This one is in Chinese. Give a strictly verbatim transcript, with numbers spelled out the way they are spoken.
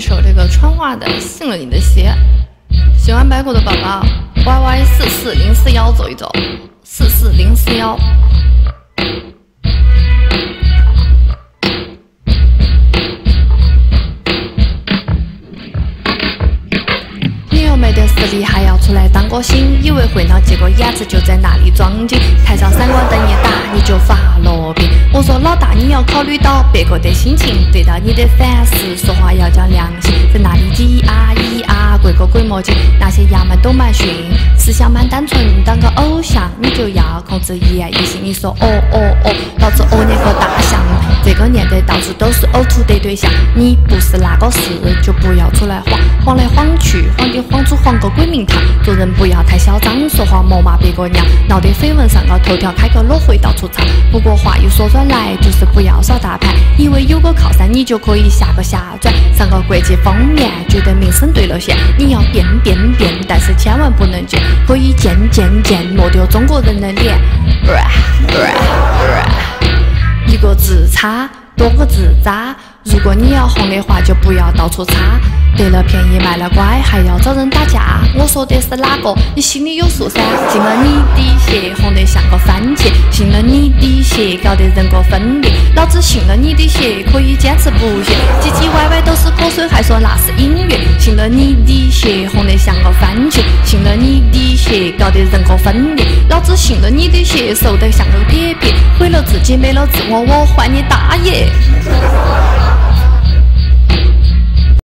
首这个川话的《信了你的邪》。喜欢白狗的宝宝 ，Y Y 四四零四幺走一走，四四零四幺。没得实力还要出来当歌星，以为会闹，结果眼子就在那里装精。台上闪光灯一打，你就发了病。我说老大，你要考虑到别个的心情，对到你的反思，说话要讲良心。在那里叽啊咿啊，鬼个鬼魔精，那些衙门都蛮逊，思想蛮单纯。当个偶像，你就要控制一言一行。你说哦哦哦，老子哦你个大象！这个年代到处都是呕吐的对象，你不是那个事，就不要出来晃晃来晃去，晃的晃出晃个鬼名堂。做人不要太嚣张，说话莫骂别个娘，闹得绯闻上个头条，开个裸会到处唱。不过话又说转来，就是不要耍大牌，以为有个靠山你就可以下个下转，上个国际封面，觉得名声对了线。你要变变变，但是千万不能贱，可以贱贱贱，莫丢中国人的脸。呃呃呃、一个字差，多个字渣。如果你要红的话，就不要到处插。得了便宜卖了乖，还要找人打架。我说的是哪个？你心里有数噻。进了你的鞋，红得像个番茄；信了你的鞋，搞得人格分裂。老子信了你的鞋，可以坚持不懈。唧唧歪歪都是口水，还说那是音乐。信了你的鞋，红得像个番茄；信了你的鞋，搞得人格分裂。老子信了你的鞋，瘦得像个撇撇。毁了自己，没了自我，我还你大爷！